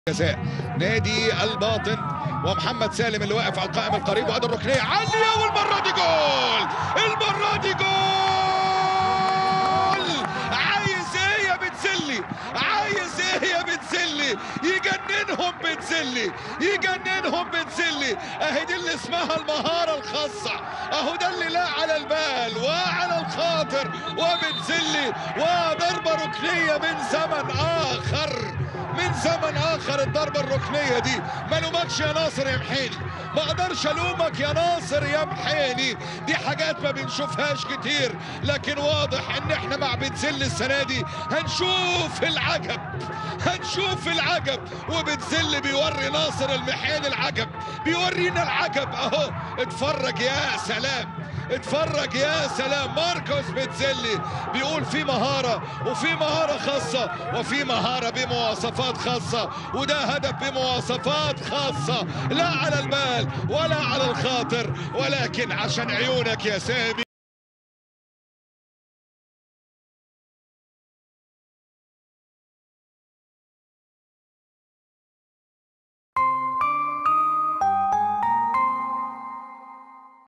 جزاء نادي الباطن ومحمد سالم اللي واقف على القائم القريب، وادي الركنيه عاليه والمره دي جول. المره دي جول. عايز ايه يا بتسلي؟ عايز ايه يا بتسلي؟ يجننهم بتسلي، يجننهم بتسلي. اهي دي اللي اسمها المهاره الخاصه، اهو ده اللي لا على البال وعلى الخاطر وبتسلي، وضربه ركنيه من زمن اخر، من زمن اخر. الضربه الركنيه دي ما لومكش يا ناصر يا محيني، ما اقدرش الومك يا ناصر يا محيني. دي حاجات ما بنشوفهاش كتير، لكن واضح ان احنا مع بتسلي السنه دي هنشوف العجب، هنشوف العجب. وبتسلي بيوري ناصر المحيني العجب، بيورينا العجب اهو. اتفرج يا سلام، اتفرج يا سلام. ماركوس بتسلي بيقول في مهارة، وفي مهارة خاصة، وفي مهارة بمواصفات خاصة، وده هدف بمواصفات خاصة، لا على البال ولا على الخاطر، ولكن عشان عيونك يا سامي.